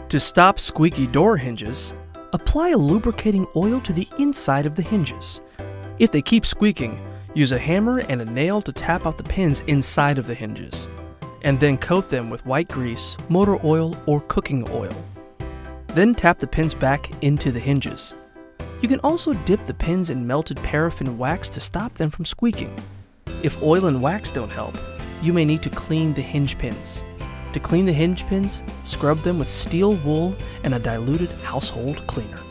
To stop squeaky door hinges, apply a lubricating oil to the inside of the hinges. If they keep squeaking, use a hammer and a nail to tap out the pins inside of the hinges, and then coat them with white grease, motor oil, or cooking oil. Then tap the pins back into the hinges. You can also dip the pins in melted paraffin wax to stop them from squeaking. If oil and wax don't help, you may need to clean the hinge pins. To clean the hinge pins, scrub them with steel wool and a diluted household cleaner.